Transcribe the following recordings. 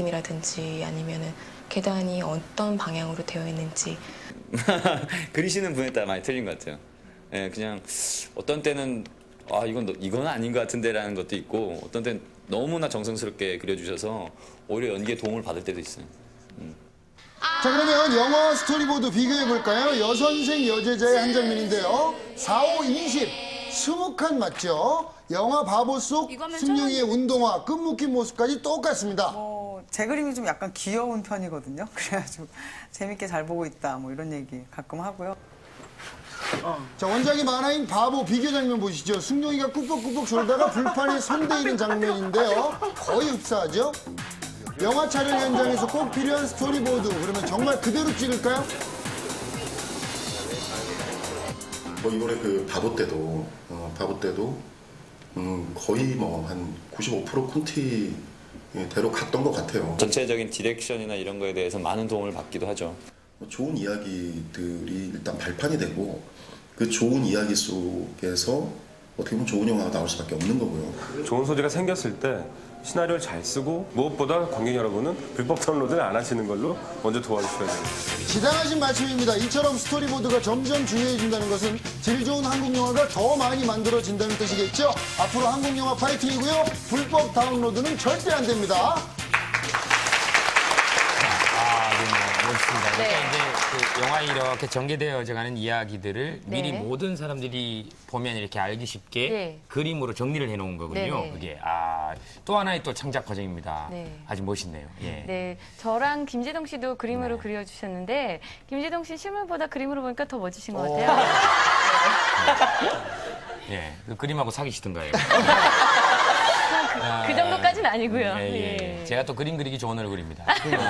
느낌이라든지 아니면은 계단이 어떤 방향으로 되어 있는지. 그리시는 분에 따라 많이 틀린 것 같아요. 예, 그냥 어떤 때는 이건 아닌 것 같은데라는 것도 있고 어떤 때는 너무나 정성스럽게 그려주셔서 오히려 연기에 도움을 받을 때도 있어요. 자, 그러면 영화 스토리보드 비교해볼까요? 여선생 여제자의 한 장면인데요. 4, 5, 20, 20칸 맞죠? 영화 바보 속 승용이의 운동화, 끝묶인 모습까지 똑같습니다. 제 그림이 좀 약간 귀여운 편이거든요. 그래가지고 재밌게 잘 보고 있다 뭐 이런 얘기 가끔 하고요. 자, 원작의 만화인 바보 비교 장면 보시죠. 승용이가 꾹꾹꾹꾹 졸다가 불판에 손대이는 장면인데요. 거의 흡사하죠? 영화 촬영 현장에서 꼭 필요한 스토리보드, 그러면 정말 그대로 찍을까요? 뭐 이번에 그 바보 때도 거의 뭐 한 95% 콘티대로 갔던 것 같아요. 전체적인 디렉션이나 이런 거에 대해서 많은 도움을 받기도 하죠. 좋은 이야기들이 일단 발판이 되고 그 좋은 이야기 속에서 어떻게 보면 좋은 영화가 나올 수밖에 없는 거고요. 좋은 소재가 생겼을 때 시나리오를 잘 쓰고 무엇보다 관객 여러분은 불법 다운로드를 안 하시는 걸로 먼저 도와주셔야 돼요. 지당하신 말씀입니다. 이처럼 스토리보드가 점점 중요해진다는 것은 질 좋은 한국 영화가 더 많이 만들어진다는 뜻이겠죠? 앞으로 한국 영화 파이팅이고요. 불법 다운로드는 절대 안 됩니다. 멋있습니다. 그러니까 이제 그 영화에 이렇게 전개되어져 가는 이야기들을 미리 모든 사람들이 보면 이렇게 알기 쉽게 그림으로 정리를 해놓은 거군요. 그게 또 하나의 또 창작 과정입니다. 아주 멋있네요. 예. 네, 저랑 김재동 씨도 그림으로 그려주셨는데 김재동 씨 실물보다 그림으로 보니까 더 멋지신 것 같아요. 예, 그 그림하고 사귀시던가요? 그 정도까지는 아니고요. 예. 제가 또 그림 그리기 좋은 얼굴입니다.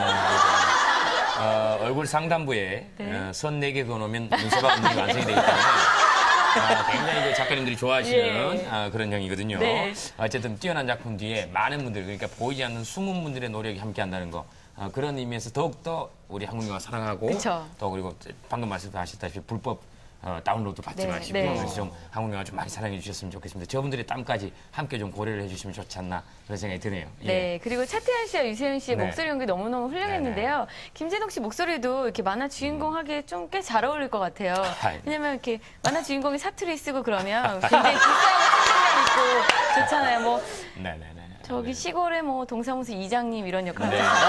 얼굴 상단부에 선 4개 그어놓으면 눈썹하고 눈이 완성이 되기 때문에 굉장히 그 작가님들이 좋아하시는 그런 형이거든요. 어쨌든 뛰어난 작품 뒤에 많은 분들, 그러니까 보이지 않는 숨은 분들의 노력이 함께한다는 거, 그런 의미에서 더욱더 우리 한국 영화 사랑하고 또 그리고 방금 말씀하셨다시피 불법 다운로드 받지 마시고 그래서 좀 한국 영화 좀 많이 사랑해 주셨으면 좋겠습니다. 저분들의 땀까지 함께 좀 고려를 해주시면 좋지 않나 그런 생각이 드네요. 네, 그리고 차태현 씨와 유세윤 씨의 목소리 연기 너무너무 훌륭했는데요. 김재동 씨 목소리도 이렇게 만화 주인공 하기에 좀 꽤 잘 어울릴 것 같아요. 왜냐면 이렇게 만화 주인공이 사투리 쓰고 그러면 굉장히 기싸고 책임감 있고 좋잖아요. 뭐 저기 시골의 뭐 동사무소 이장님 이런 역할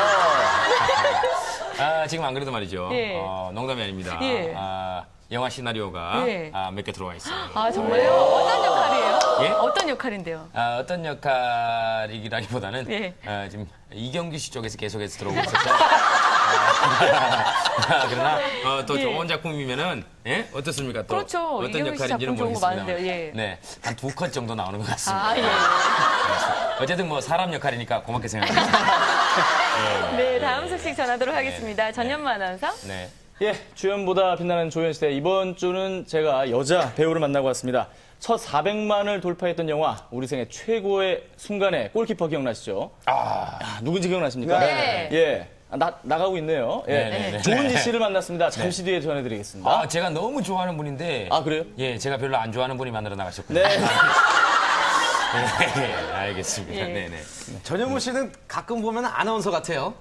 지금 안 그래도 말이죠. 농담이 아닙니다. 영화 시나리오가 몇 개 들어와 있어요. 정말요? 어떤 역할이에요? 어떤 역할인데요? 어떤 역할이라기보다는 지금 이경규 씨 쪽에서 계속해서 들어오고 있었죠. 그러나 또 좋은 작품이면은 어떻습니까? 또 그렇죠. 어떤 역할인지는 모르겠습니다. 네, 한 2컷 정도 나오는 것 같습니다. 어쨌든 뭐 사람 역할이니까 고맙게 생각합니다. 네, 다음 소식 전하도록 하겠습니다. 전현무 아나운서. 주연보다 빛나는 조연시대. 이번 주는 제가 여자 배우를 만나고 왔습니다. 첫 400만을 돌파했던 영화 우리 생애 최고의 순간의 골키퍼 기억나시죠? 누군지 기억나십니까? 나가고 있네요. 조은지 씨를 만났습니다. 잠시 뒤에 전해드리겠습니다. 제가 너무 좋아하는 분인데. 그래요? 예, 제가 별로 안 좋아하는 분이 만나러 나가셨군요. 알겠습니다. 전현무 씨는 가끔 보면 아나운서 같아요.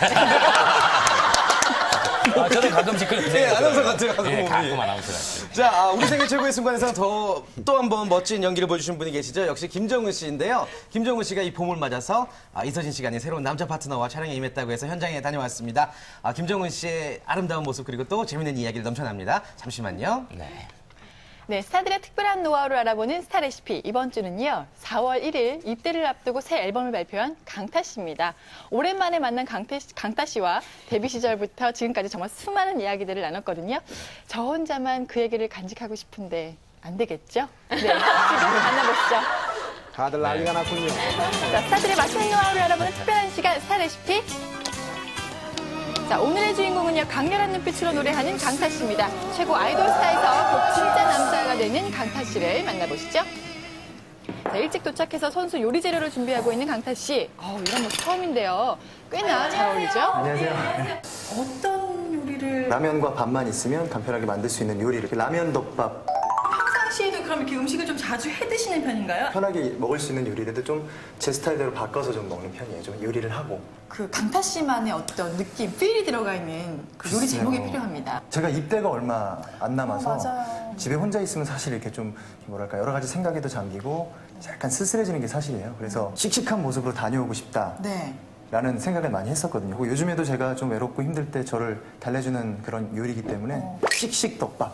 저는 가끔씩 그런 생각이 아나운서 같아요. 가끔 아나운서 같아요. 자, 우리 생애 최고의 순간에서 또 한 번 멋진 연기를 보여주신 분이 계시죠. 역시 김정은 씨인데요. 김정은 씨가 이 봄을 맞아서 이서진 씨가 아닌 새로운 남자 파트너와 촬영에 임했다고 해서 현장에 다녀왔습니다. 김정은 씨의 아름다운 모습 그리고 또 재밌는 이야기를 넘쳐납니다. 잠시만요. 네, 스타들의 특별한 노하우를 알아보는 스타 레시피. 이번 주는요, 4월 1일 입대를 앞두고 새 앨범을 발표한 강타 씨입니다. 오랜만에 만난 강타 씨와 데뷔 시절부터 지금까지 정말 수많은 이야기들을 나눴거든요. 저 혼자만 그 얘기를 간직하고 싶은데 안 되겠죠? 지금 만나보시죠. 다들 난리가 났군요. 자, 스타들의 맛있는 노하우를 알아보는 특별한 시간, 스타 레시피. 자, 오늘의 주인공은요, 강렬한 눈빛으로 노래하는 강타 씨입니다. 최고 아이돌 스타에서 곧 진짜 남자가 되는 강타 씨를 만나보시죠. 자, 일찍 도착해서 선수 요리 재료를 준비하고 있는 강타 씨. 이런 모습 처음인데요. 꽤나 잘 어울리죠? 안녕하세요. 어떤 요리를? 라면과 밥만 있으면 간편하게 만들 수 있는 요리를 라면 덮밥. 항상 평상시에도 그럼 이렇게 음식을 좀 자주 해 드시는 편인가요? 편하게 먹을 수 있는 요리들도 좀 제 스타일대로 바꿔서 좀 먹는 편이에요. 좀 요리를 하고. 그 강타 씨만의 어떤 느낌, 필이 들어가 있는 그 요리 제목이 글쎄요. 필요합니다. 제가 입대가 얼마 안 남아서 맞아요. 집에 혼자 있으면 사실 이렇게 좀 뭐랄까 여러 가지 생각에도 잠기고 약간 쓸쓸해지는 게 사실이에요. 그래서 씩씩한 모습으로 다녀오고 싶다. 네. 라는 생각을 많이 했었거든요. 그리고 요즘에도 제가 좀 외롭고 힘들 때 저를 달래주는 그런 요리이기 때문에 씩씩덮밥.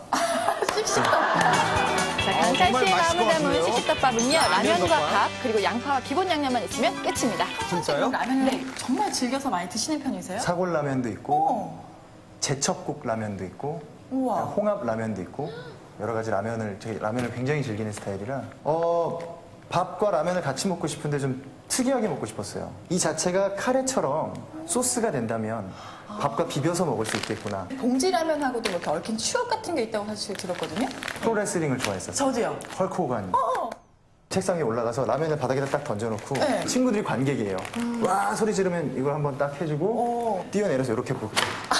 자, 강타 씨의 마음을 담은 시식덮밥은요, 라면과 밥, 그리고 양파와 기본 양념만 있으면 끝입니다. 진짜요? 라면을 정말 즐겨서 많이 드시는 편이세요? 사골라면도 있고 제첩국 라면도 있고 우와. 홍합 라면도 있고 여러 가지 라면을 제가 라면을 굉장히 즐기는 스타일이라 밥과 라면을 같이 먹고 싶은데 좀 특이하게 먹고 싶었어요. 이 자체가 카레처럼 소스가 된다면 밥과 비벼서 먹을 수 있겠구나. 봉지라면하고도 뭐 이렇게 얽힌 추억 같은 게 있다고 사실 들었거든요. 프로레슬링을 좋아했었어요. 저도요. 헐크 호간. 책상에 올라가서 라면을 바닥에다 딱 던져놓고 네. 친구들이 관객이에요. 와 소리 지르면 이걸 한번 딱 해주고 뛰어내려서 이렇게 보고.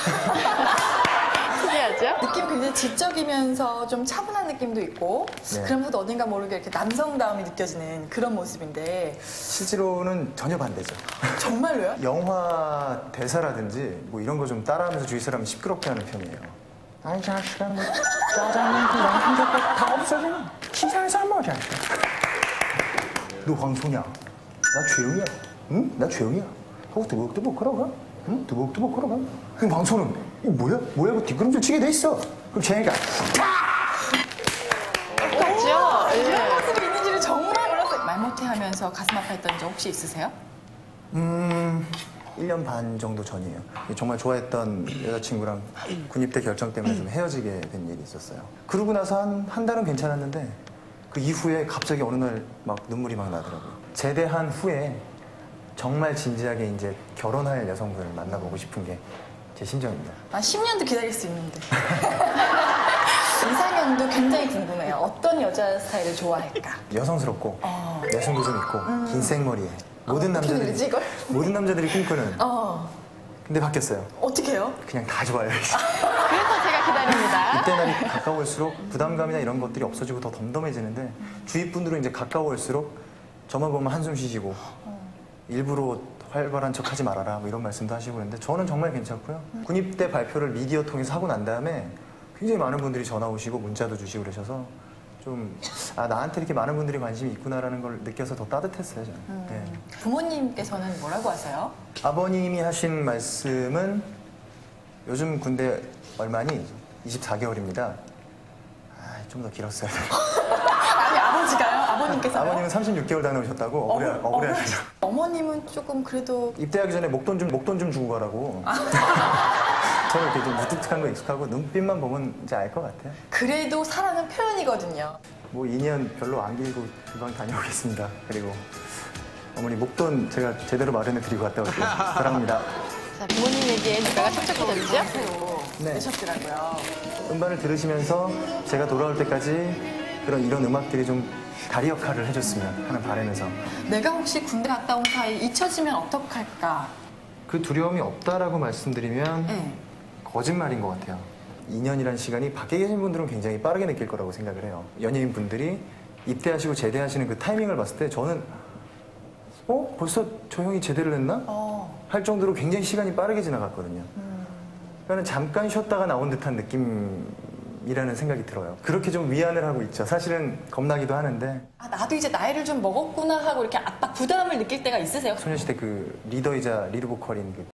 특이하죠? 느낌이 굉장히 지적이면서 좀 차분한 느낌도 있고 네. 그러면서도 어딘가 모르게 이렇게 남성다움이 느껴지는 그런 모습인데 실제로는 전혀 반대죠. 정말로요? 영화 대사라든지 뭐 이런 거 좀 따라하면서 주위 사람 시끄럽게 하는 편이에요. 아이 자식아 뭐 짜장면 그냥 한개꼭 다 없어지는 시장에서 한 먹자. 너 황소냐? 나 최영이야. 응? 나 최영이야. 하고 두벅두벅 걸어가. 응? 두벅두벅 걸어가. 그럼 황소는 이거 뭐야? 뭐야? 그 뒷걸음질 치게 돼 있어. 그럼 쟤가 그렇죠? 이런 모습이 있는지는 정말 몰랐어요. 말 못해하면서 가슴 아파했던 적 혹시 있으세요? 1년 반 정도 전이에요. 정말 좋아했던 여자친구랑 군입대 결정 때문에 좀 헤어지게 된 일이 있었어요. 그러고 나서 한 달은 괜찮았는데 그 이후에 갑자기 어느 날 막 눈물이 막 나더라고요. 제대한 후에 정말 진지하게 이제 결혼할 여성분을 만나보고 싶은 게 제 심정입니다. 한 10년도 기다릴 수 있는데. 이상형도 굉장히 궁금해요. 어떤 여자 스타일을 좋아할까? 여성스럽고 내숭도 좀 있고 긴 생머리에 모든 느낌이지, 이걸? 모든 남자들이 꿈꾸는. 근데 바뀌었어요. 어떻게 해요? 그냥 다 좋아요. 그래서 제가 기다립니다. 이때 날이 가까울수록 부담감이나 이런 것들이 없어지고 더 덤덤해지는데 주위 분들은 이제 가까울수록 저만 보면 한숨 쉬시고 일부러 활발한 척 하지 말아라 뭐 이런 말씀도 하시고 그러는데 저는 정말 괜찮고요. 군입대 발표를 미디어 통해서 하고 난 다음에 굉장히 많은 분들이 전화 오시고 문자도 주시고 그러셔서 좀 나한테 이렇게 많은 분들이 관심이 있구나라는 걸 느껴서 더 따뜻했어요. 저는. 네. 부모님께서는 뭐라고 하세요? 아버님이 하신 말씀은 요즘 군대 얼마니? 24개월입니다. 좀 더 길었어요. 아니, 아버지가요? 아버님께서요? 아버님은 36개월 다녀오셨다고 억울해하시죠. 어머님은 조금 그래도 입대하기 전에 목돈 좀 주고 가라고. 저는 이렇게 좀 무뚝뚝한 거 익숙하고 눈빛만 보면 이제 알 것 같아요. 그래도 사랑은 표현이거든요. 뭐 2년 별로 안 길고 금방 다녀오겠습니다. 그리고 어머니 목돈 제가 제대로 마련해 드리고 갔다 올게요. 사랑합니다. 자, 부모님 얘기에 누가가 촉촉해졌죠? 네. 내셨더라고요. 음반을 들으시면서 제가 돌아올 때까지 이런 음악들이 좀 다리 역할을 해줬으면 하는 바람에서 내가 혹시 군대 갔다 온 사이 잊혀지면 어떡할까? 그 두려움이 없다라고 말씀드리면 거짓말인 것 같아요. 2년이라는 시간이 밖에 계신 분들은 굉장히 빠르게 느낄 거라고 생각을 해요. 연예인 분들이 입대하시고 제대하시는 그 타이밍을 봤을 때 저는 벌써 저 형이 제대를 했나? 할 정도로 굉장히 시간이 빠르게 지나갔거든요. 그러니까 잠깐 쉬었다가 나온 듯한 느낌이라는 생각이 들어요. 그렇게 좀 위안을 하고 있죠. 사실은 겁나기도 하는데. 나도 이제 나이를 좀 먹었구나 하고 이렇게 압박, 부담을 느낄 때가 있으세요? 소녀시대 그 리더이자 리드 보컬인 그